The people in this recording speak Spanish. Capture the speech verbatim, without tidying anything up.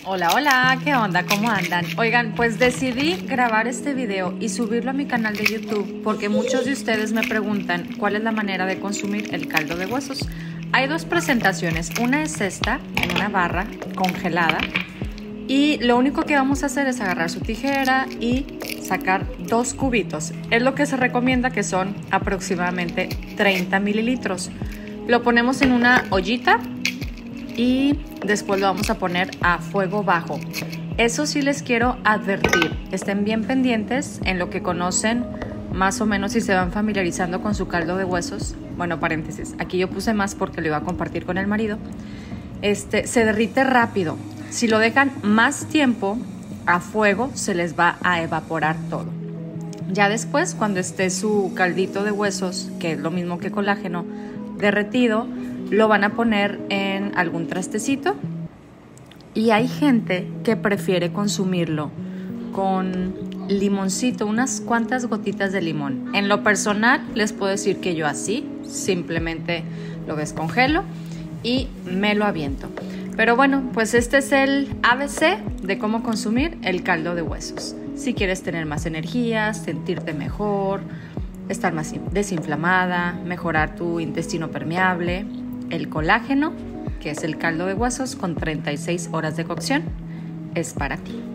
Hola, hola, ¿qué onda? ¿Cómo andan? Oigan, pues decidí grabar este video y subirlo a mi canal de YouTube porque muchos de ustedes me preguntan cuál es la manera de consumir el caldo de huesos. Hay dos presentaciones, una es esta, en una barra congelada, y lo único que vamos a hacer es agarrar su tijera y sacar dos cubitos. Es lo que se recomienda, que son aproximadamente treinta mililitros. Lo ponemos en una ollita y después lo vamos a poner a fuego bajo. Eso sí les quiero advertir, estén bien pendientes en lo que conocen más o menos y se van familiarizando con su caldo de huesos. Bueno, paréntesis, aquí yo puse más porque lo iba a compartir con el marido. Este, se derrite rápido. Si lo dejan más tiempo a fuego, se les va a evaporar todo. Ya después, cuando esté su caldito de huesos, que es lo mismo que colágeno, derretido, lo van a poner en algún trastecito. Y hay gente que prefiere consumirlo con limoncito, unas cuantas gotitas de limón. En lo personal, les puedo decir que yo así, simplemente lo descongelo y me lo aviento. Pero bueno, pues este es el A B C de cómo consumir el caldo de huesos. Si quieres tener más energía, sentirte mejor, estar más desinflamada, mejorar tu intestino permeable, el colágeno, que es el caldo de huesos con treinta y seis horas de cocción, es para ti.